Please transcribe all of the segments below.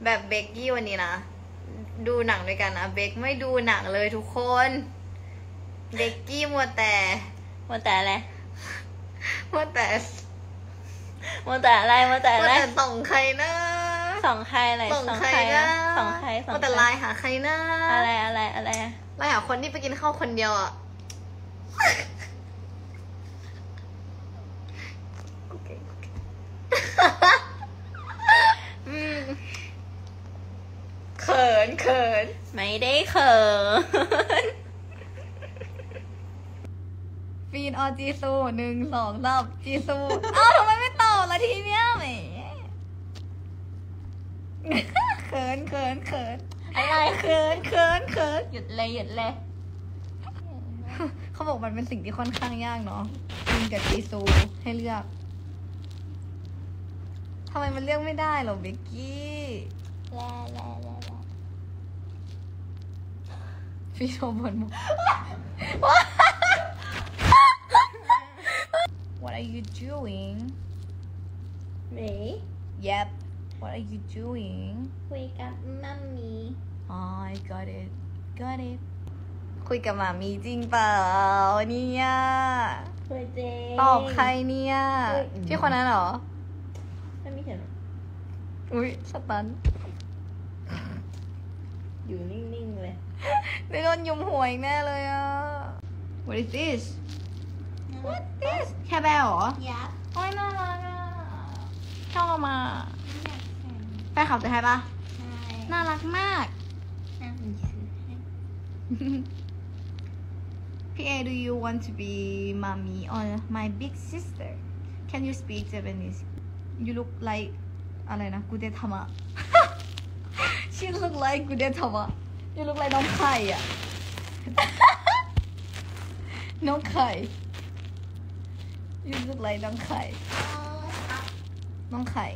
แบบเบกกี้วันนี้นะดูหนังด้วยกันนะเบกไม่ดูหนังเลยทุกคน เบกกี้มัวแต่อะไรมัวแต่ส่องใครนะส่องใครอะไรส่องใครนะส่องใครมัวแต่ไลน์หาใครนะอะไรไลน์หาคนที่ไปกินข้าวคนเดียวอ่ะเขินไม่ได้เขินฟีนออจีซู1 2 3จีซูอ้าวทำไมไม่ตอบละทีเนี้ยแหมเขินอะไรเขินหยุดเลยเขาบอกมันเป็นสิ่งที่ค่อนข้างยากเนาะฟีนกับจีซูให้เลือกทำไมมันเลือกไม่ได้หรอเบกกี้พี่โชว์บนมุก What are you doing? Me Yep. What are you doing? คุยกับมัมมี่ Oh, I got it. คุยกับหมามีจริงเปล่าเนี่ยคุยเจตอบใครเนี่ยพี่คนนั้นเหรอไม่มีเห็นอุ๊ยสตันอยู่นิ่งๆเลยได้โดนยุมหัวอีกแน่เลยอ่ะ What is this? What this? แค่แบลเหรอยับโอ้ยน่ารักอ่ะชอบมาแฟนขับจะให้ปะน่ารักมากพี่เอ do you want to be mommy or my big sister? Can you speak Japanese? You look like อะไรนะกูเดทามะ She look like กูเดทามะ You look like น้องไข่อ่ะ น้องไข่ You look like น้องไข่ น้องไข่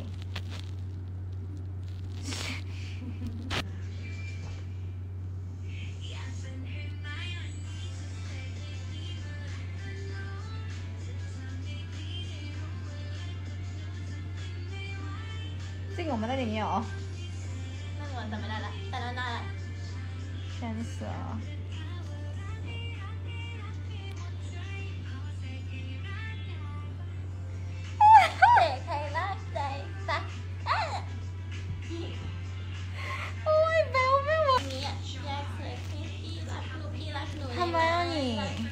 จริงเหรอมันได้อย่างนี้เหรอน่าเหมือนแต่ไม่ได้ละแต่น่าฉันเสือเด็กใครรักใจสักโอ้ยเบลไม่ไหวนี้อ่ะอยากเสียพี่รักหนูพี่รักหนูทำไมอ่ะนี่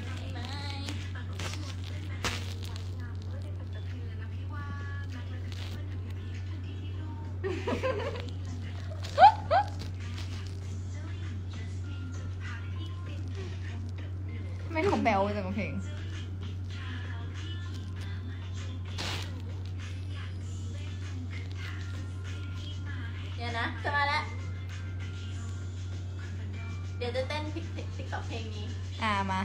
ไม่เขาแบลไปจากเพลงเดี๋ยวนะจะมาแล้วเดี๋ยวจะเต้นติ๊กต็อกเพลงนี้มา